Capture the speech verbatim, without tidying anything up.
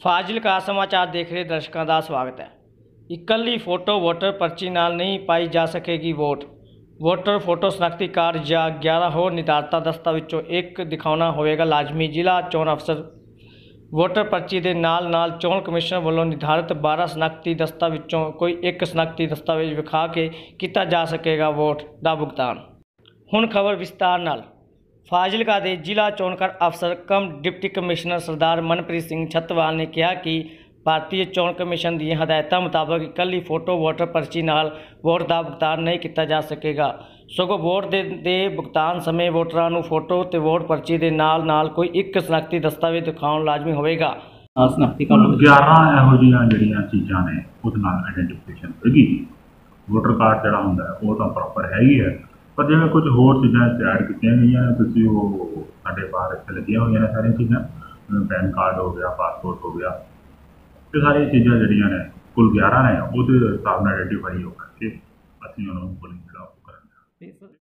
ਫਾਜ਼ਿਲਕਾ ਸਮਾਚਾਰ ਦੇਖ ਰਹੇ ਦਰਸ਼ਕਾਂ ਦਾ ਸਵਾਗਤ ਹੈ। ਇਕੱਲੀ ਫੋਟੋ ਵੋਟਰ ਪਰਚੀ ਨਾਲ ਨਹੀਂ ਪਾਈ ਜਾ ਸਕੇਗੀ ਵੋਟ। ਵੋਟਰ ਫੋਟੋ ਸ਼ਨਾਖਤੀ ਕਾਰਡ ਜਾਂ ਗਿਆਰਾਂ ਹੋਰ ਨਿਰਧਾਰਤ ਦਸਤਾਵੇਜ਼ਾਂ ਵਿੱਚੋਂ ਇੱਕ ਦਿਖਾਉਣਾ ਹੋਵੇਗਾ ਲਾਜ਼ਮੀ। ਜ਼ਿਲ੍ਹਾ ਚੋਣ ਅਫਸਰ ਵੋਟਰ ਪਰਚੀ ਦੇ ਨਾਲ ਨਾਲ ਚੋਣ ਕਮਿਸ਼ਨ ਵੱਲੋਂ ਨਿਰਧਾਰਿਤ ਬਾਰਾਂ ਸ਼ਨਾਖਤੀ ਦਸਤਾਵੇਜ਼ਾਂ ਵਿੱਚੋਂ ਕੋਈ ਇੱਕ ਸ਼ਨਾਖਤੀ ਦਸਤਾਵੇਜ਼ ਵਿਖਾ ਕੇ ਕੀਤਾ ਜਾ ਸਕੇਗਾ ਵੋਟ ਦਾ ਭੁਗਤਾਨ। ਹੁਣ ਖਬਰ ਵਿਸਤਾਰ ਨਾਲ। ਫਾਜ਼ਿਲਕਾ ਦੇ ਜ਼ਿਲ੍ਹਾ ਚੋਣਕਾਰ ਅਫਸਰ cum deputy commissioner Sardar Manpreet Singh Chhatwal ਨੇ ਕਿਹਾ ਕਿ ਭਾਰਤੀ ਚੋਣ ਕਮਿਸ਼ਨ ਦੀਆਂ ਹਦਾਇਤਾਂ ਮੁਤਾਬਕ ਇਕੱਲੀ ਫੋਟੋ ਵੋਟਰ ਪਰਚੀ ਨਾਲ ਵੋਟ ਦਾ ਭੁਗਤਾਨ ਨਹੀਂ ਕੀਤਾ ਜਾ ਸਕੇਗਾ, ਸਗੋਂ ਵੋਟ ਦੇ ਦੇ ਭੁਗਤਾਨ ਸਮੇਂ ਵੋਟਰਾਂ ਨੂੰ ਫੋਟੋ ਤੇ ਵੋਟ ਪਰਚੀ ਦੇ ਨਾਲ ਨਾਲ ਕੋਈ ਇੱਕ ਸ਼ਨਾਖਤੀ ਦਸਤਾਵੇਜ਼ ਦਿਖਾਉਣ ਲਾਜ਼ਮੀ ਹੋਵੇਗਾ। ਸ਼ਨਾਖਤੀ ਕਾਰਡ ਗਿਆਰਾਂ ਇਹੋ ਜਿਹੀਆਂ ਜਿਹੜੀਆਂ ਚੀਜ਼ਾਂ ਨੇ ਉਹਦੇ ਨਾਲ ਆਈਡੈਂਟੀਫਿਕੇਸ਼ਨ ਹੋਏਗੀ। ਵੋਟਰ ਕਾਰਡ ਜਿਹੜਾ ਹੁੰਦਾ ਉਹ ਤਾਂ ਪ੍ਰੋਪਰ ਹੈ ਹੀ ਹੈ, ਪਰ ਜਿਵੇਂ ਕੁਝ ਹੋਰ ਚੀਜ਼ਾਂ ਐਡ ਕੀਤੀਆਂ ਗਈਆਂ ਤੁਸੀਂ ਉਹ ਸਾਡੇ ਬਾਹਰ ਇੱਥੇ ਲੱਗੀਆਂ ਹੋਈਆਂ ਨੇ ਸਾਰੀਆਂ ਚੀਜ਼ਾਂ, ਪੈਨ ਕਾਰਡ ਹੋ ਗਿਆ, ਪਾਸਪੋਰਟ ਹੋ ਗਿਆ, ਇਹ ਸਾਰੀਆਂ ਚੀਜ਼ਾਂ ਜਿਹੜੀਆਂ ਨੇ ਕੁੱਲ ਗਿਆਰਾਂ ਨੇ ਉਹਦੇ ਹਿਸਾਬ ਨਾਲ ਆਈਡੈਂਟੀਫਾਈ ਹੋ ਕਰਕੇ ਅਸੀਂ ਉਹਨਾਂ ਨੂੰ ਪੁਲਿੰਗ ਜਿਹੜਾ ਉਹ ਕਰਾਂਗੇ।